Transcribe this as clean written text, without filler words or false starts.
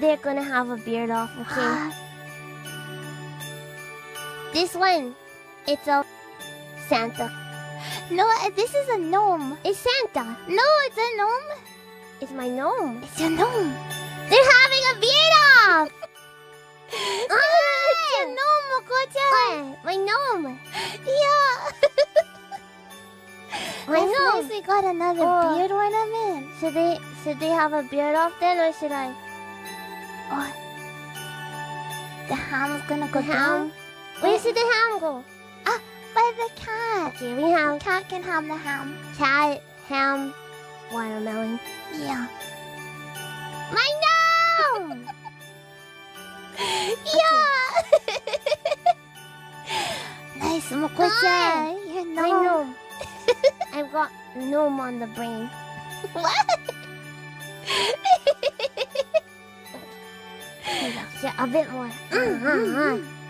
they're gonna have a beard off, okay? This one, it's a Santa. No, this is a gnome. It's Santa. No, it's a gnome. It's my gnome. It's a gnome. They're having a beard off! It's a gnome, Moko-chan. My gnome. Yeah. My That's gnome. nice we got another beard ornament. Should they have a beard off then, or should I? Oh. The ham's gonna go The down. ham? Where should the ham go? Ah, by the cat. Okay, we have Cat can have the ham. cat, ham, watermelon. Yeah. My gnome! Yeah. Nice, Moko-chan. You're My gnome. I've got gnome on the brain. What? Yeah, a bit more.